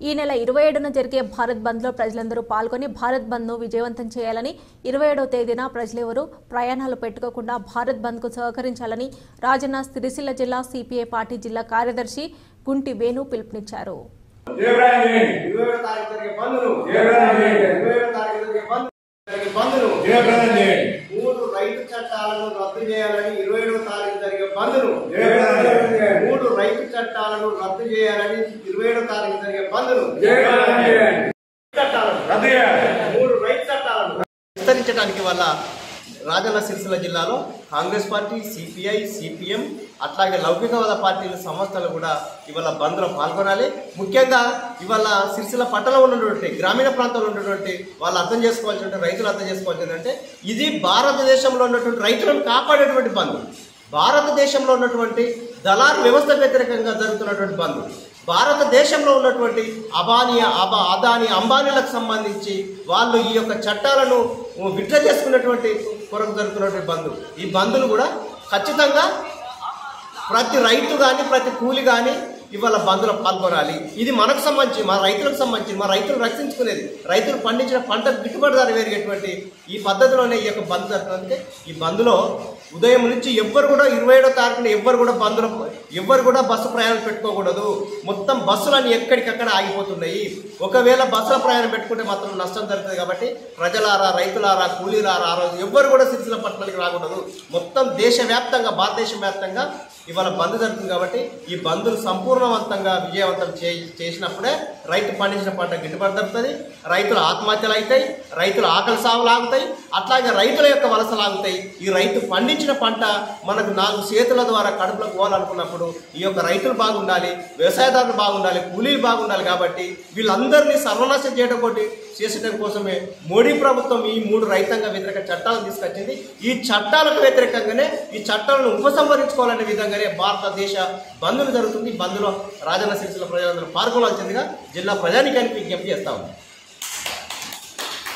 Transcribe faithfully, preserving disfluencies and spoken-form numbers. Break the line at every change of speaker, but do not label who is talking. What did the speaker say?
ఈ నెల ఇరవై ఏడున జరిగే భారత్ బంద్లో ప్రజలందరూ పాల్గొని భారత్ బంద్ను విజయవంతం చేయాలని, ఇరవై ఏడవ తేదీన ప్రజలెవరూ ప్రయాణాలు పెట్టుకోకుండా భారత్ బంద్కు సహకరించాలని రాజన్న సిరిసిల్ల జిల్లా సిపిఐ పార్టీ జిల్లా కార్యదర్శి గుంటి వేణు పిలుపునిచ్చారు.
మూడు రైతు చట్టాలను రద్దు చేయాలని ఇరవై ఏడవ తారీఖు జరిగే బంద్ను మూడు రైతు చట్టాలను రద్దు చేయాలని ఇరవై ఏడవ తారీఖు జరిగే బంద్ను మూడు రైతు చట్టాలను విస్తరించడానికి వల్ల రాజన్న సిరిసిల్ల జిల్లాలో కాంగ్రెస్ పార్టీ, సిపిఐ, సిపిఎం అట్లాగే లౌకికవాద పార్టీల సంస్థలు కూడా ఇవాళ బంద్లో పాల్గొనాలి. ముఖ్యంగా ఇవాళ సిరిసిల్ల పట్టణంలో ఉన్నటువంటి గ్రామీణ ప్రాంతంలో ఉన్నటువంటి వాళ్ళు అర్థం చేసుకోవాల్సి రైతులు అర్థం చేసుకోవాల్సి ఏంటంటే ఇది భారతదేశంలో ఉన్నటువంటి రైతులను కాపాడేటువంటి బంద్, భారతదేశంలో ఉన్నటువంటి దళారు వ్యవస్థ వ్యతిరేకంగా జరుగుతున్నటువంటి బంద్, భారతదేశంలో ఉన్నటువంటి అబానీ అబా అదాని అంబానీలకు సంబంధించి వాళ్ళు ఈ యొక్క చట్టాలను విత్డ్రా చేసుకున్నటువంటి కొరకు జరుగుతున్నటువంటి బంధు. ఈ బంధులు కూడా ఖచ్చితంగా ప్రతి రైతు కానీ ప్రతి కూలి కానీ ఇవాళ బంధులో పాల్గొనాలి. ఇది మనకు సంబంధించి మా రైతులకు సంబంధించి మా రైతులు రక్షించుకునేది, రైతులు పండించిన పంట గిట్టుబాటు ధర పెరిగేటువంటి ఈ పద్ధతిలోనే ఈ యొక్క బంద్ జరుగుతుందంటే ఈ బంద్లో ఉదయం నుంచి ఎవ్వరు కూడా ఇరవై ఏడో తారీఖున ఎవ్వరు కూడా బంద్లో ఎవ్వరు కూడా బస్సు ప్రయాణం పెట్టుకోకూడదు. మొత్తం బస్సులన్నీ ఎక్కడికక్కడ ఆగిపోతున్నాయి. ఒకవేళ బస్సుల ప్రయాణం పెట్టుకుంటే మాత్రం నష్టం జరుగుతుంది. కాబట్టి ప్రజలారా, రైతులారా, కూలీలారా ఆ రోజు ఎవ్వరు కూడా సిరిసిల్ల పట్టణానికి రాకూడదు. మొత్తం దేశవ్యాప్తంగా భారతదేశ వ్యాప్తంగా ఇవాళ బంద్ జరుగుతుంది. కాబట్టి ఈ బంద్ను సంపూర్ణవంతంగా విజయవంతం చేసినప్పుడే రైతు పండించిన పంట గిట్టుబాటు జరుగుతుంది, రైతుల ఆత్మహత్యలు అవుతాయి, రైతుల ఆకలి సాగులు ఆగుతాయి, అట్లాగే రైతుల యొక్క వలసలు ఆగుతాయి. ఈ రైతు పండించిన పంట మనకు నాలుగు చేతుల ద్వారా కడుపులకు పోవాలనుకున్నప్పుడు ఈ యొక్క రైతులు బాగుండాలి, వ్యవసాయదారులు బాగుండాలి, కూలీలు బాగుండాలి. కాబట్టి వీళ్ళందరినీ సర్వనాశనం చేయడం కోటి చేసడం కోసమే మోడీ ప్రభుత్వం ఈ మూడు రైతాంగ వ్యతిరేక చట్టాలను తీసుకొచ్చింది. ఈ చట్టాలకు వ్యతిరేకంగానే ఈ చట్టాలను ఉపసంహరించుకోవాలనే విధంగానే భారతదేశ బంద్లు జరుగుతుంది. బంద్లో రాజన్న సిరిసిల్ల ప్రజలందరూ పాల్గొనాల్సిందిగా జిల్లా ప్రజానీకానికి విజ్ఞప్తి చేస్తా ఉంది.